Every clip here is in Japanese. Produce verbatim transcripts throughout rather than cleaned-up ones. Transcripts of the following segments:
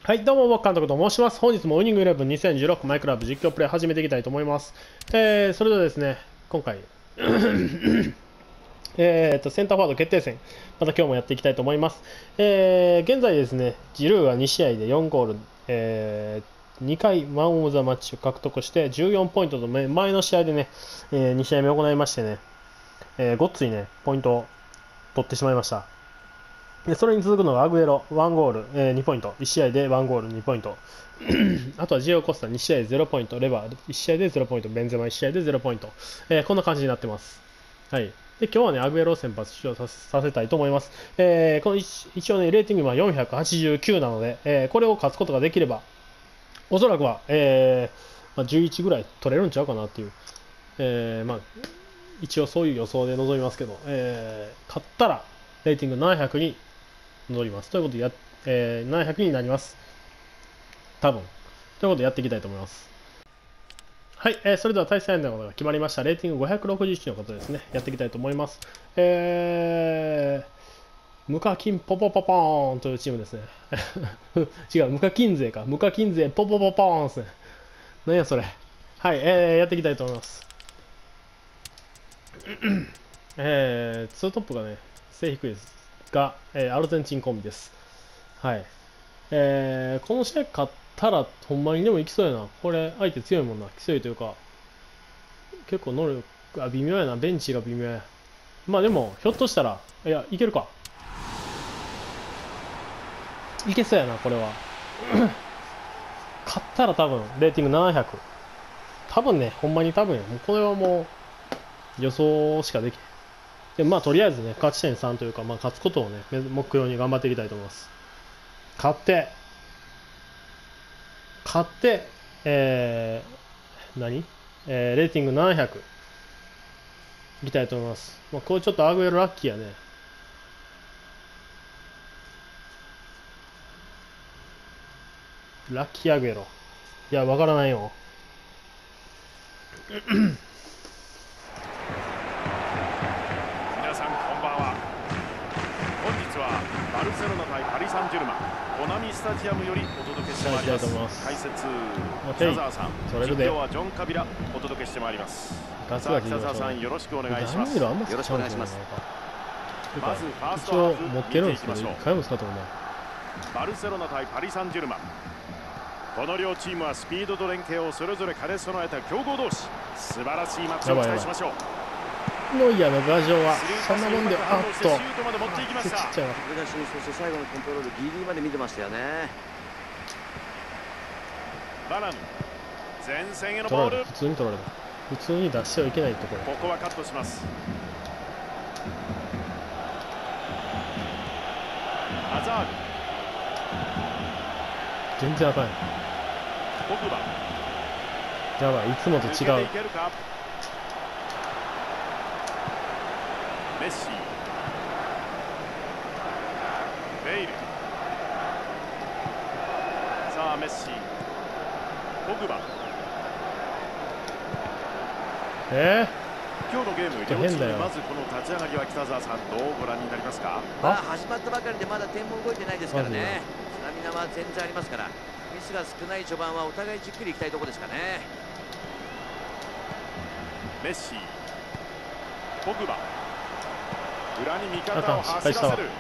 はい、どうも、僕監督と申します。本日もウイニングイレブンにせんじゅうろくマイクラブ実況プレイ始めていきたいと思います。えー、それではですね、今回、えーと、センターフォワード決定戦、また今日もやっていきたいと思います。えー、現在ですね、ジルーがに試合でよんゴール、えー、にかいマン・オブ・ザ・マッチを獲得してじゅうよんポイントと前の試合でね、えー、に試合目行いましてね、えー、ごっついね、ポイントを取ってしまいました。でそれに続くのがアグエロ、いちゴール、えー、にポイント、いち試合でいちゴール、にポイント、あとはジオコスタ、に試合でゼロポイント、レバー、いち試合でゼロポイント、ベンゼマいち試合でゼロポイント、えー、こんな感じになってます。はい、で今日はね、アグエロを先発出場させ、させたいと思います。えー、この一応ね、レーティングはよんひゃくはちじゅうきゅうなので、えー、これを勝つことができれば、おそらくは、えーまあ、じゅういちぐらい取れるんちゃうかなっていう、えーまあ、一応そういう予想で臨みますけど、えー、勝ったらレーティングななひゃくに戻ります。ということでや、えー、ななひゃくになります。多分。ということでやっていきたいと思います。はい、えー、それでは対戦相手のことが決まりました。レーティングごひゃくろくじゅういちのことですね。やっていきたいと思います。えー、無課金ポポポポーンというチームですね。違う、無課金税か。無課金税ポポポポーンですね。何やそれ。はい、えー、やっていきたいと思います。えー、ツートップがね、背低いですが、えー、アルゼンチンコンビです。はい。えー、この試合勝ったらほんまにでもいきそうやな。これ相手強いもんな。強いというか結構能力が微妙やな。ベンチが微妙や。まあでもひょっとしたらいやいけるか。いけそうやなこれは。勝ったら多分レーティングななひゃく。多分ねほんまに多分や。もうこれはもう予想しかできない。でまあとりあえずね勝ち点さんというか、まあ、勝つことをね目標に頑張っていきたいと思います。勝って勝って、えー、何、えー、レーティングななひゃくいきたいと思います。まあ、これちょっとアグエロラッキーやね。ラッキーアグエロ。いや、わからないよ。 皆さんこんばんは。本日はバルセロナ対パリ・サンジェルマンコナミスタジアムよりお届けしてまいります。解説北澤さん、実況はジョン・カビラお届けしてまいります。さあ北澤さんよろしくお願いします。よろしくお願いします。 まずファーストハーフ持ってるんですけど、一回も使ったことない。 バルセロナ対パリ・サンジェルマン。この両チームはスピードと連携をそれぞれ兼ね備えた強豪同士。素晴らしいマッチを期待しましょう。 ノイアの牙城はそんなもんで、あっとシュートまで持っていきました。 そして最後のコントロールギリギリまで見てましたよね。 バナヌ前線へのボール。 普通に取られた。普通に出してはいけないところ。 ここはカットします。アザール全然あかん。 ポグバやばい、いつもと違う。 メッシ、ベイル、さあメッシ、ポグバ。 えー、今日のゲーム両チームまずこの立ち上がりは北澤さんどうご覧になりますか。 まあ始まったばかりでまだ点も動いてないですからね。スタミナは全然ありますから、ミスが少ない序盤はお互いじっくりいきたいところですかね。 メッシ、ポグバ、裏に味方を走らせる。 そっちか。 ネイ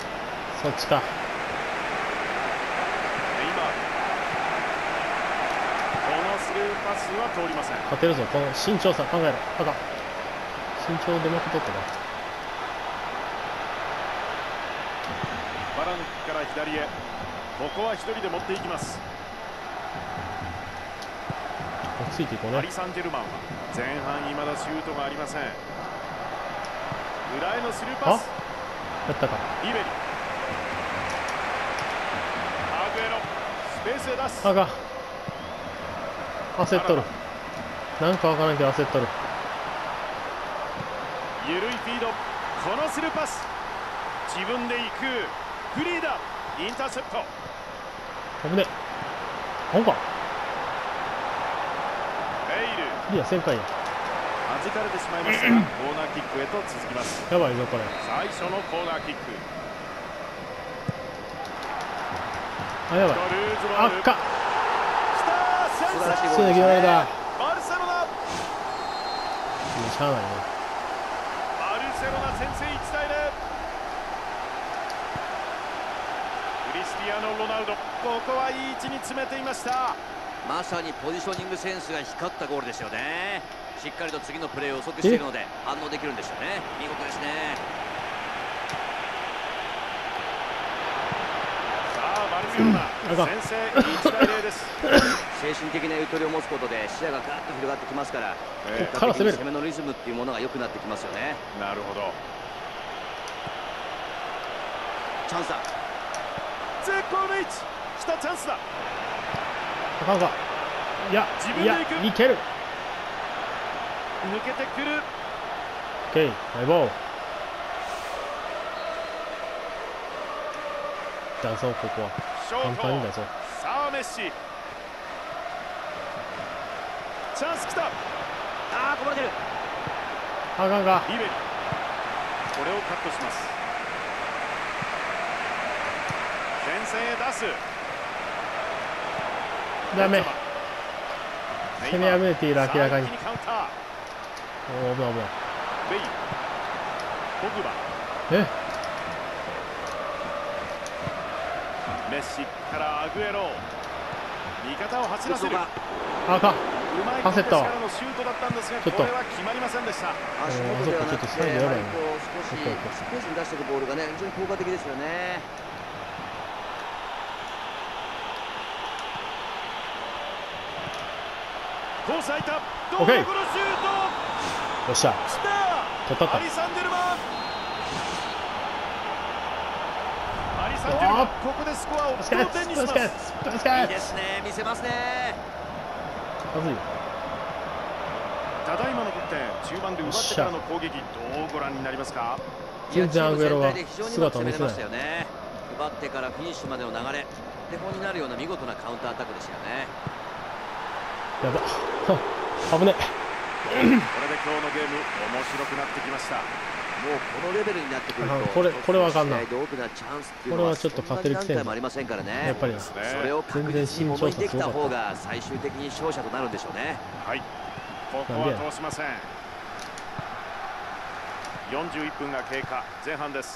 マール、このスルーパスは通りません。 勝てるぞ。この身長差考えろ。あかん。身長でまくとったな。 バランクから左へ。ここは一人で持っていきます。 ついていこうね。 パリ・サンジェルマンは前半未だシュートがありません。裏へのスルーパス。 やったか。 リベリ、アグエロ、スペースへ出す。 あかん。焦っとる。なんかわからんけど焦っとる。 ゆるいフィード、このスルーパス自分で行く。フリーだ。インターセプト。 危ね。ほんか。 ベイル。 いや、旋回や。 弾かれてしまいましたが、コーナーキックへと続きます。 やばいぞこれ。 最初のコーナーキック。 あ、やばい。あっか。 素晴らしいゴーすぐルでしたね。 決まりだ。 バルセロナもうしゃあないね。 バルセロナ先制いちたいゼロ。クリスティアーノ・ロナウド、ここはいい位置に詰めていました。 まさにポジショニングセンスが光ったゴールですよね。しっかりと次のプレーを予測しているので反応できるんですよね。見事ですね。 さあバルセロナ、先制いちたいゼロです。 精神的なゆとりを持つことで視野がガーッと広がってきますから、 え結果的に攻めのリズムっていうものが良くなってきますよね。 なるほど。 チャンスだ。 ゼコビッチ、来たチャンスだ。 あかんか。いや、 自分いや、 で行く。 いける。 抜けてくる。 オッケー、ハイボール。出そう、ここは。 ショート簡単に出そう。 さあメッシ、チャンス来た。 ああ、こぼれてる。 あかんか。 リベリ、これをカットします。前線へ出す。 ダメ。 ネイ攻めマール、 破れている、明らかに。 さあ一気カウンター。 おお、危ない危ない。 ベイ、ポグバ、 え、 メッシからアグエロ、味方を走らせる。 かあかん。 うまい焦ったわからのシュートだったんですが、 ちょっとこれは決まりませんでした。 足元ではなくちょっとて、 サイドやばいねやはりこう少しスペースに出していくボールがね、非常に効果的ですよね。 コース空いた。 オッケーこのシュート。 よっしゃ。 スター。 取ったったパリ・サンジェルマン。パリ・サンジェルマン、ここでスコアを同点にします。 助け助けいいですね、見せますね。 まずいよ。 ただいまの得点、中盤で奪ってからの攻撃、どうご覧になりますか。 全然アグエロがチーム全体で非常にうまく姿を見せない攻めれましたよね。奪ってからフィニッシュまでの流れ、手本になるような見事なカウンターアタックでしたよね。 やば。危ね。 これで今日のゲーム面白くなってきました。 もうこのレベルになってくると、 あこれこれはあかんな試合で大きなチャンスっていうのはこれはちょっと勝てる気せんそんなに何回もありませんからね。 やっぱりですね。 それを確実にものにできた方が最終的に勝者となるんでしょうね。 はい、ここは通しません。よんじゅういっぷんが経過、前半です。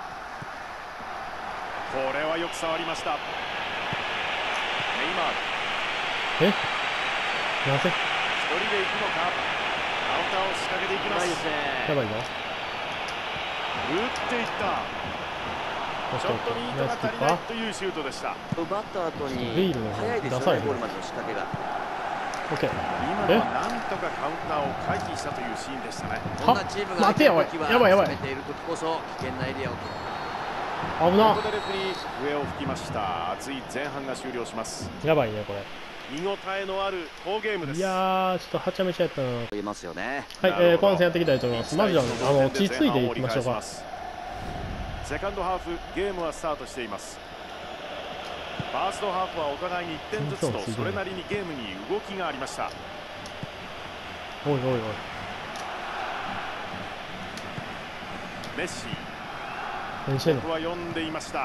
これはよく触りました。ネイマール、 え、なぜ。 一人で行くのか。カウンターを仕掛けていきます。 うまいですね。 やばいぞ。 打っていった。ちょっとミートが足りないというシュートでした。 奪った後ビにールの早いですよね、 ダサいねゴールまでの仕掛けが。 オッケー。 今のはなんとかカウンターを回避したというシーンでしたね。 こんなチームが待てよおい時はやばいやばい攻めている時こそ危険なエリアを危なこ。こでレフェリー笛を吹きました。熱い前半が終了します。 やばいねこれ。 見応えのある好ゲームです。 いやー、ちょっとはちゃめちゃやったな。はい、 言えますよね。 えー、後半戦やっていきたいと思います。まずはね、あの落ち着いていきましょうか。 セカンドハーフ、ゲームはスタートしています。ファーストハーフはお互いにいってんずつとそれなりにゲームに動きがありました。 おいおいおい。 メッシ、 何してんの。 僕は読んでいました。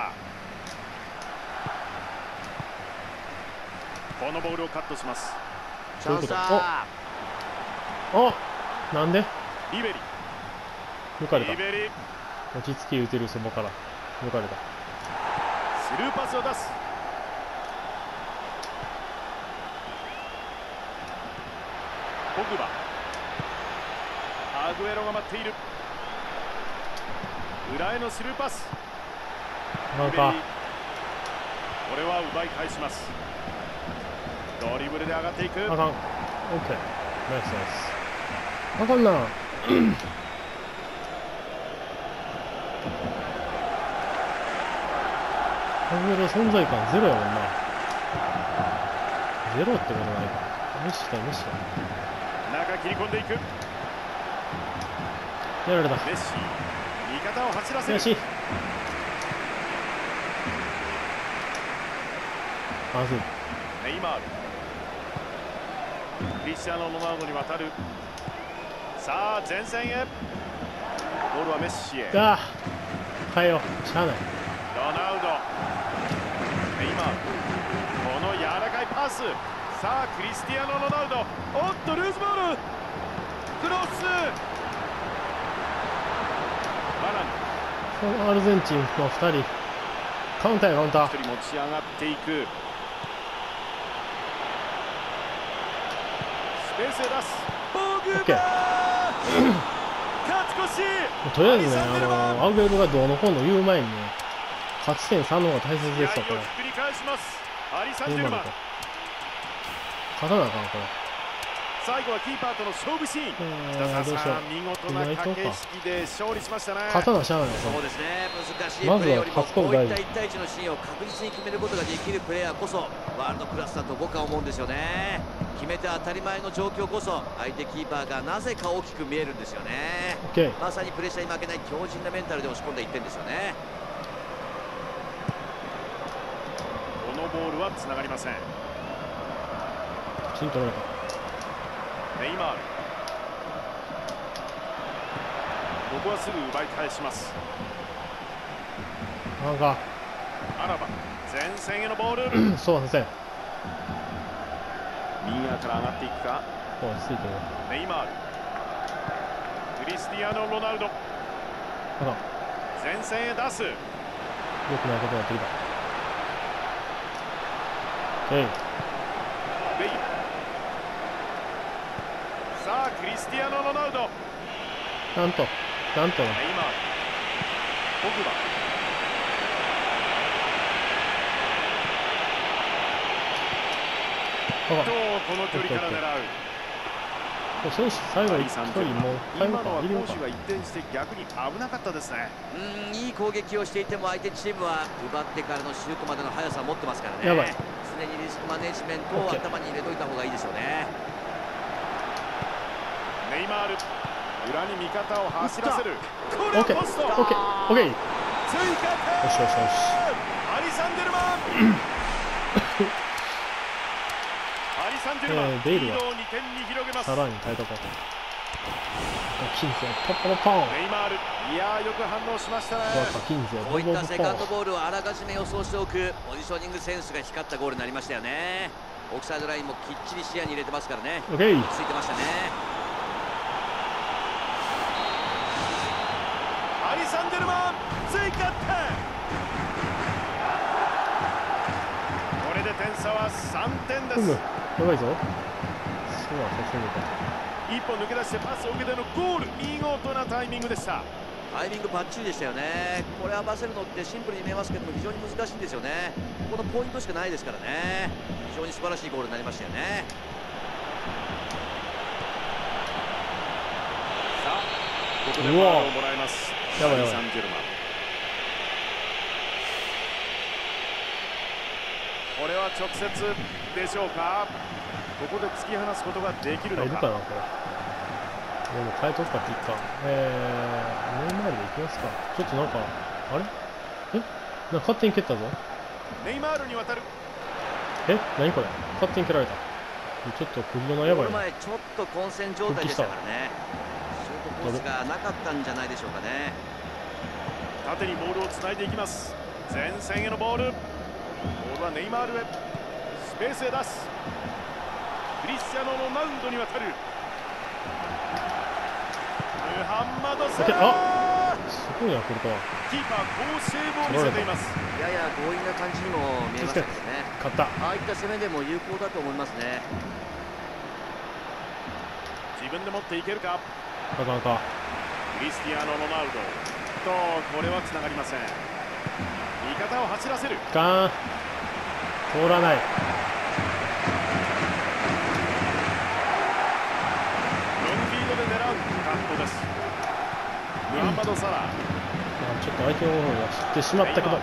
このボールをカットします。 チャンスだ。 お、なんでリベリ、 抜かれた。 リベリ、 落ち着き打てるそばから抜かれた。 スルーパスを出す。ポグバ、アグエロが待っている。裏へのスルーパス。 なんかこれは奪い返します。ドリブルで上がっていく。 あかん。オッケー。ナイスナイス。あかんな。アグエロ存在感ゼロやもんな。ゼロってことないか。無視した無視した。 中切り込んでいく。 やられた。 メッシ、味方を走らせる。 よし。まずい。 ネイマール、クリスチャーノ・ロナウドに渡る。さあ前線へ。ボールはメッシへ。 ああ、変えよう。しゃあない。 ロナウド、ネイマール、 ス。さあクリスティアーノ・ロナウド。おっとルーズボール。クロス。バラン。 アルゼンチンのふたりカウンターやカウンター。 ひとり持ち上がっていく。スペースへ出す。ボグバ勝ち越し。 とりあえずね、あのアウベルがどうのこうの言う前にね、勝ち点さんの方が大切ですよ、これ。 繰り返します。アリサンジェルマン。 勝たなあかん、これ。 最後はキーパーとの勝負シーン。北澤さん、見事な駆け引きで勝利しましたね。 勝たなしゃあない。 そうですね、難しいプレーよりもこういったいち対いちのシーンを確実に決めることができるプレーヤーこそワールドクラスだと僕は思うんですよね。決めて当たり前の状況こそ相手キーパーがなぜか大きく見えるんですよね。まさにプレッシャーに負けない強靭なメンタルで押し込んでいってんですよね。 このボールはつながりません。 シントロかネイマール。ここはすぐ奪い返します。 なんかアラバ前線へのボールそう先生右側から上がっていくか。 落ち着いてる。 ネイマール。クリスティアーノ・ロナウド。前線へ出す。よくないことができた。ベイベイさあクリスティアーノ・ロナウド。 なんとなんとネイマール。ポグバ。とこの距離から狙う。 選手最後一人もう今のは攻守が一転して逆に危なかったですね。 うん、いい攻撃をしていても相手チームは奪ってからのシュートまでの速さを持ってますからね。 やばい。 常にリスクマネジメントを頭に入れといた方がいいですよね。 ネイマール。裏に味方を走らせる。 これはポスト。オッケーオッケー。 追加点。 よしよしよし。 アリサンジェルマン。アリサンジェルマン、えー、ベイルはさらに変えとこう。キンズやポッポポン。 ネイマール。いやーよく反応しましたね。 こういったセカンドボールをあらかじめ予想しておくポジショニングセンスが光ったゴールになりましたよね。オフサイドラインもきっちり視野に入れてますからね。 オッケー。 ついてましたね。 アリサンジェルマン追加点。これで点差はさんてんです。 やばいぞ。そうはさせるか。 一歩抜け出してパスを受けてのゴール。見事なタイミングでした。 タイミングバッチリでしたよね。これ合わせるのってシンプルに見えますけども非常に難しいんですよね。このポイントしかないですからね。非常に素晴らしいゴールになりましたよね。 さあここでボールをもらいます。 やばいやばい。 サンジェルマン。これは直接でしょうか。ここで突き放すことができるのか。 いるかなこれ。でも変えとくかっていいか。えー、ネイマールでいきますか。ちょっとなんかあれ？え？なんか勝手に蹴ったぞ。 ネイマールに渡る。 え？何これ？勝手に蹴られた。ちょっとクリドナやばいな。 前ちょっと混戦状態でしたからね。シュートコースがなかったんじゃないでしょうかね。 縦にボールをつないでいきます。前線へのボール。ボールはネイマールへ。スペースへ出す。クリスティアーノ・ロナウドに渡る。ムハンマド・サラー。 すごいなこれか。 キーパー好セーブを見せています。 やや強引な感じにも見えましたけどね。 勝った。 ああいった攻めでも有効だと思いますね。 自分で持っていけるか。 なかなか。 クリスティアーノ・ロナウドとこれはつながりません。味方を走らせる。 ガーン通らない。 ロングフィードで狙うカットです。ムハンマド・サラー。 ちょっと相手の方が知ってしまったけど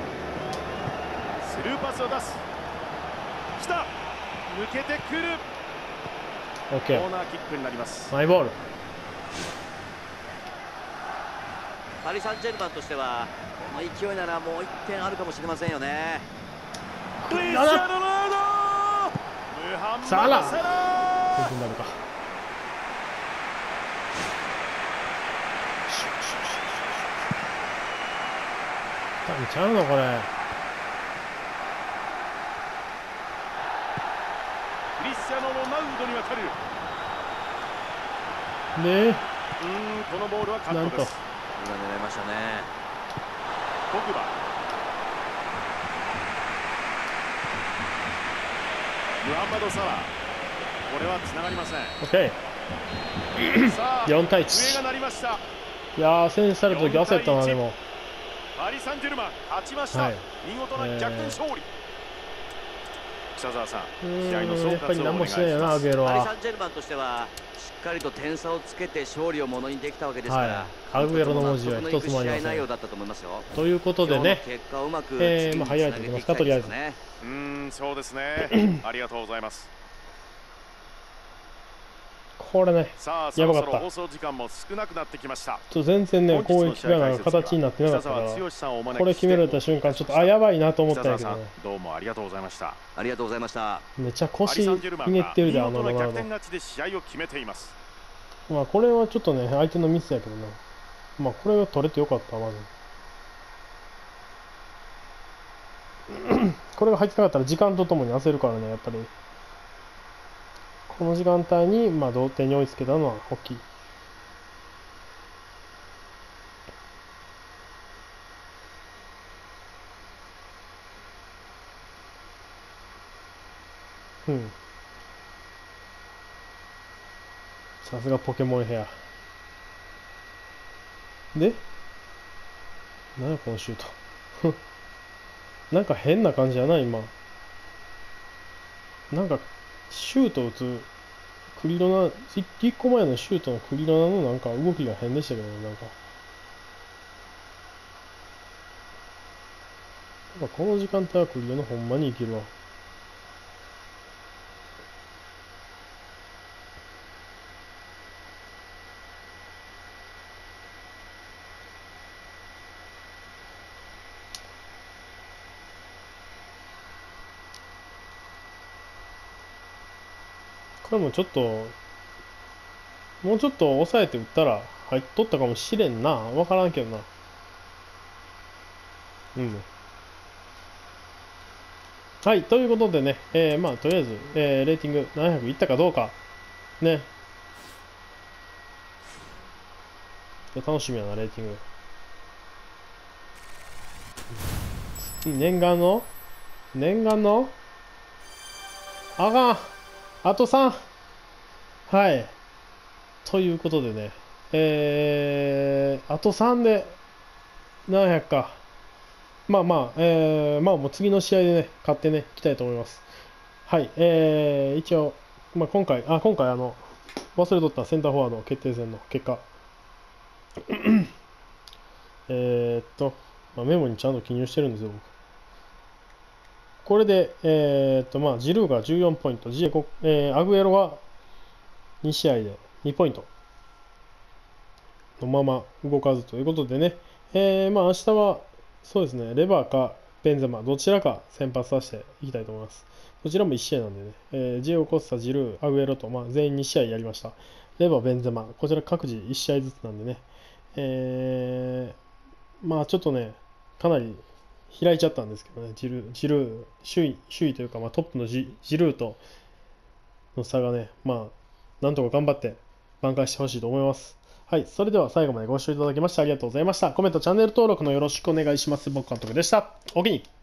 スルーパスを出す。来た。抜けてくる。 オッケー。 コーナーキックになります。 マイボール。 パリ・サンジェルマンとしてはこの勢いならもういってんあるかもしれませんよね。 クリスティアーノ・ロナウド。ムハンマド・サラー。 どうなるか。ちゃうのこれ。 クリスチャーノ・ロナウドに渡る。 ねえ、 うーん、このボールはカットです。 今狙いましたね。 ポグバ、ムハンマド・サラ、これはつながりません。 オッケー。 さあよん対いち。 笛が鳴りました。 いやー、先制された時焦ったな。でもパリ・サンジェルマン勝ちました、はい、見事な逆転勝利、えー、北澤さん、試合の総括をお願いします。やっぱり何もしないよな、アグエロは。 パリ・サンジェルマンとしてはしっかりと点差をつけて勝利をものにできたわけですから、はい、 アグエロの文字は一つもありません。 内容だったと思いますよ。 ということでね、 結果をうまくえー、まあハイライトいきますか、とりあえず。 うーん、そうですね。ありがとうございます。 これね、やばかった。 放送時間も少なくなってきました。 ちょっと全然ね、攻撃がなんか形になってなかったから、これ決められた瞬間、ちょっとあ、やばいなと思ったんやけどね。 どうもありがとうございました。 ありがとうございました。 めちゃ腰ひねってるで、あのロナウド。 逆転勝ちで試合を決めています。 まあこれはちょっとね、相手のミスやけどね。まあこれが取れてよかった、まず。これが入ってなかったら時間とともに焦るからね、やっぱり。この時間帯に、まあ、同点に追いつけたのは大きい。うん。さすがポケモンヘア。で、何やこのシュート。なんか変な感じじゃない今。なんか、シュート打つクリロナ、いっこまえのシュートのクリロナのなんか動きが変でしたけどね、なんか。なんかこの時間帯はクリロナほんまにいけるわ。これもちょっと、もうちょっと抑えて打ったら入っとったかもしれんな。わからんけどな。うん。はい、ということでね、えー、まあ、とりあえず、えー、レーティングななひゃくいったかどうか、ね。楽しみやな、レーティング。念願の念願のあかんあとさん。はい。ということでね、えー、あとさんでななひゃくか。まあまあ、えー、まあもう次の試合でね、勝ってね、いきたいと思います。はい、えー、一応、まあ今回、あ、今回あの、忘れとったセンターフォワード決定戦の結果。えーっと、まあ、メモにちゃんと記入してるんですよ、僕。これで、えー、っと、まあ、ジルーがじゅうよんポイント、ジエコ、えー、アグエロがに試合でにポイントのまま動かずということでね、えー、まあ明日はそうですね、レバーかベンゼマ、どちらか先発させていきたいと思います。どちらもいち試合なんでね、えー、ジエゴ・コスタ、ジルー、アグエロと、まあ、全員に試合やりました。レバー、ベンゼマ、こちら各自いち試合ずつなんでね、えー、まあちょっとね、かなり開いちゃったんですけどね、ジルー、ジルー首位、首位というか、まあ、トップのジジルーとの差がね、まあ、なんとか頑張って挽回してほしいと思います。はい、それでは最後までご視聴いただきましてありがとうございました。コメント、チャンネル登録のよろしくお願いします。僕監督でした。おおきに。